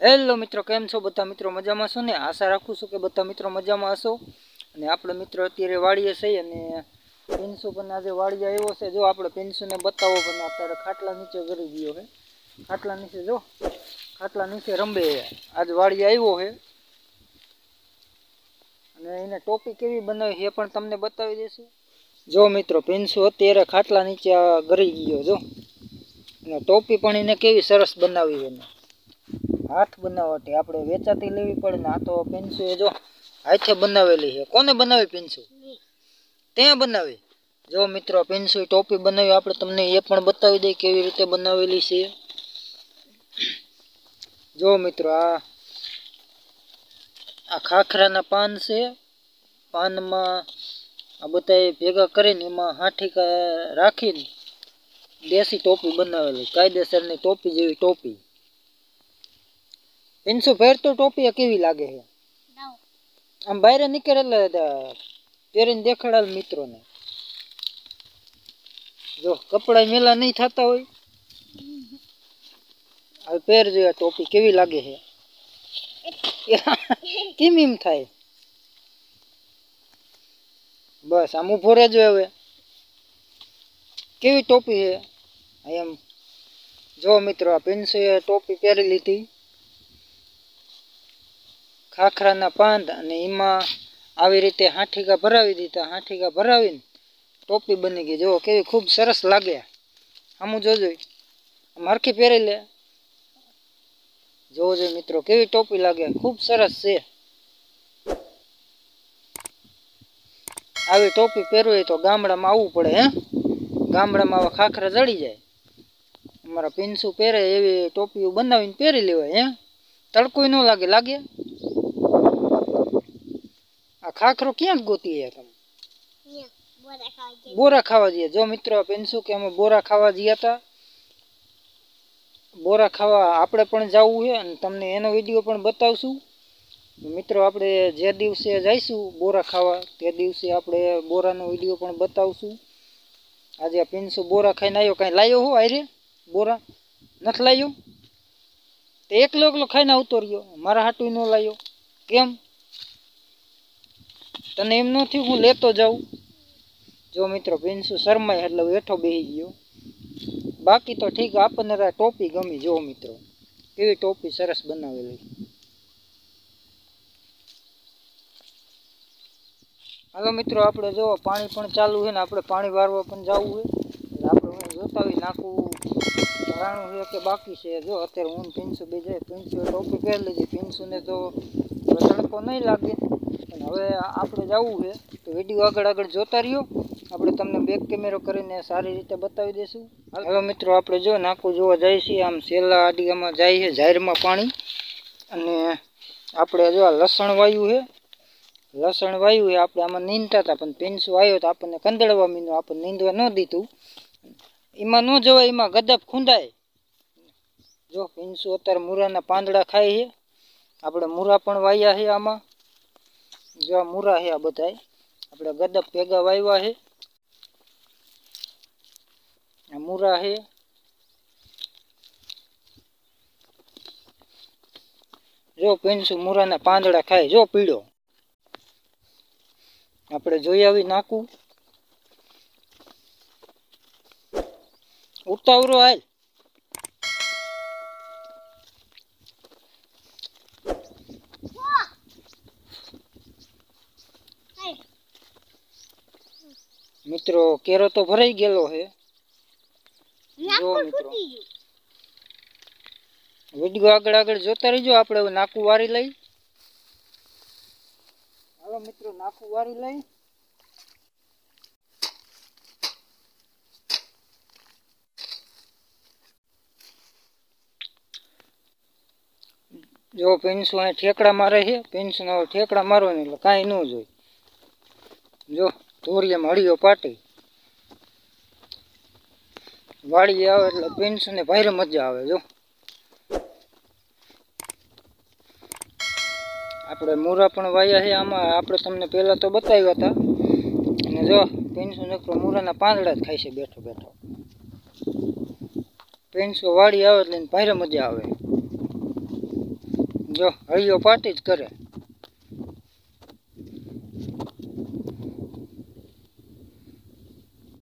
Hello મિત્રો, કેમ છો બધા મિત્રો? મજામાં છો ને? આશા રાખું છું કે બધા મિત્રો મજામાં હશો. અને આપણે મિત્રો અત્યારે વાડીએ છીએ અને પિન્સુ પણ આજે વાડીએ આવ્યો છે. જો આપણે પિન્સુને બતાવો પણ અત્યારે ખાટલા નીચે ગરી ગયો છે. ખાટલા નીચે જો, ખાટલા નીચે રંબે આજે વાડીએ આવ્યો છે. અને એને ટોપી કેવી બનાવી એ પણ તમને બતાવી દઈશું. જો મિત્રો, પિન્સુ અત્યારે ખાટલા નીચે ગરી ગયો જો. અને ટોપી પણ એને કેવી સરસ બનાવી એને હાથ બનાવટી આપણે વેચાતી લેવી પડે ને. આ તો પિન્સુ એ જો હાથે બનાવેલી છે. કોને બનાવી? પિન્સુ તે બનાવી. જો મિત્રો, પિન્સુ ટોપી બનાવી આપણે તમને એ પણ બતાવી દઈએ કેવી રીતે બનાવેલી છે. જો મિત્રો, આ ખાખરાના પાન છે. પાનમાં આ બધા ભેગા કરીને એમાં હાથી રાખીને દેશી ટોપી બનાવેલી, કાયદેસરની ટોપી જેવી ટોપી. પિન્સુ પહેરતો ટોપી કેવી લાગે છે? આમ બહાર નીકળે એટલે પહેરીને દેખાડાલ મિત્રોને. જો કપડા મેલા નહીં થતા હોય હવે પહેરજો આ ટોપી કેવી લાગે છે. કેમ એમ થાય? બસ આમ ઉભો રહેજો. હવે કેવી ટોપી છે એમ. જો મિત્રો, આ પિન્સુએ ટોપી પહેરી લીધી. ખાખરાના પાન અને એમાં આવી રીતે હાથીકા ભરાવી દીધા. હાથીકા ભરાવીને ટોપી બની ગઈ. જો કેવી ખૂબ સરસ લાગે. આમ જોજો, હરખી પહેરી લે. જોજો મિત્રો, કેવી ટોપી લાગે, ખૂબ સરસ છે. આવી ટોપી પહેરવી તો ગામડામાં આવવું પડે હે. ગામડામાં આવા ખાખરા જડી જાય. અમારા પિન્સુ પહેરે એવી ટોપીઓ બનાવીને પહેરી લેવાય હે. તડકો ન લાગે. લાગે આ ખાખરો ક્યાં ગોતી તમે? બોરા ખાવા જઈએ. જો મિત્રો, પિન્સુ કે અમે બોરા ખાવા ગયા હતા. બોરા ખાવા આપણે પણ જવું છે અને તમને એનો વિડીયો પણ બતાવશું. મિત્રો, આપણે જે દિવસે જઈશું બોરા ખાવા તે દિવસે આપણે બોરાનો વિડીયો પણ બતાવશું. આજે પિન્સુ બોરા ખાઈને આવ્યો. કાંઈ લાવ્યો હું આરે બોરા નથી લાવ્યો? તે એકલો એકલો ખાઈને આવતો રહ્યો. મારા હાટું ન લાવ્યો કેમ? તને એમ ન થયું હું લેતો જાઉં? જો મિત્રો, પિન્સુ શરમાય એટલે હેઠો બેસી ગયો. બાકી તો ઠીક, આપણને ટોપી ગમી. જો મિત્રો, કેવી ટોપી સરસ બનાવેલી. હાલો મિત્રો, આપણે જો પાણી પણ ચાલુ છે ને આપણે પાણી વારવા પણ જવું છે. એટલે આપણે જોતા હોય નાખું ભરાણું છે કે બાકી છે. જો અત્યારે હું પિન્સુ બે જાય. પિન્સુએ ટોપી પહેરી લીધી. પિન્સુને તો તડકો નહીં લાગે. અને હવે આપણે જવું છે તો વિડીયો આગળ જોતા રહ્યો. આપણે તમને બેક કેમેરો કરીને સારી રીતે બતાવી દઈશું. હાલો મિત્રો, આપણે જો નાકું જોવા જાય છીએ. આમ સેલા આડિયામાં જાય છે, જાહેરમાં પાણી. અને આપણે જો આ લસણ વાયું છે. લસણ વાયું એ આપણે આમાં નીંદતા હતા, પણ પિન્સુ આવ્યો તો આપણને કંદડવા મીનો. આપણને નીંદવા ન દીધું. એમાં ન જવાય, એમાં ગદપ ખૂંદાય. જો પિન્સુ અત્યારે મૂરાના પાંદડા ખાય છે. આપણે મૂરા પણ વાયા છે આમાં. જો આ મૂરા છે આ બધાય આપણે ગદપ ભેગા વાવ્યા છે. આ મૂરા છે. જો પિન્સુ મૂરાના પાંદડા ખાય. જો પીળો આપણે જોઈ આવી નાખું. ઉતાવળો હાલ. મિત્રો, કેરો તો ભરાઈ ગયેલો છે. જો મિત્રો, વિડીયો આગળ જોતા રહીજો. આપણે નાકું વારી લઈ. હાલો મિત્રો, નાકું વારી લઈ. જો પિન્સુ અહીં ઠેકડા મારે છે. પિન્સુ ને ઠેકડા મારો ને એટલે કાંઈ ન જોઈ. જો ધોરિયામાં હળીઓ પાટી વાળી આવે એટલે પિન્સુ ને ભારે મજા આવે. જો આપણે મૂરા પણ વાયા છે આમાં. આપણે તમને પહેલા તો બતાવ્યા હતા. અને જો પિન્સુ નકરો મૂરાના પાંદડા જ ખાય છે બેઠો બેઠો. પિન્સુ વાળી આવે એટલે ભારે મજા આવે. જો હળીઓ પાટી જ કરે